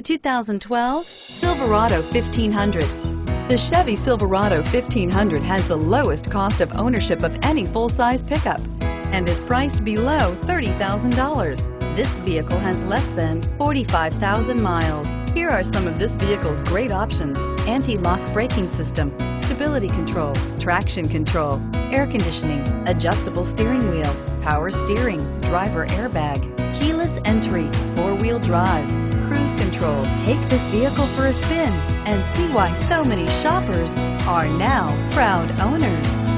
2012 Silverado 1500. The Chevy Silverado 1500 has the lowest cost of ownership of any full-size pickup and is priced below $30,000. This vehicle has less than 45,000 miles. Here are some of this vehicle's great options: anti-lock braking system, stability control, traction control, air conditioning, adjustable steering wheel, power steering, driver airbag, keyless entry, four-wheel drive, cruise control. Take this vehicle for a spin and see why so many shoppers are now proud owners.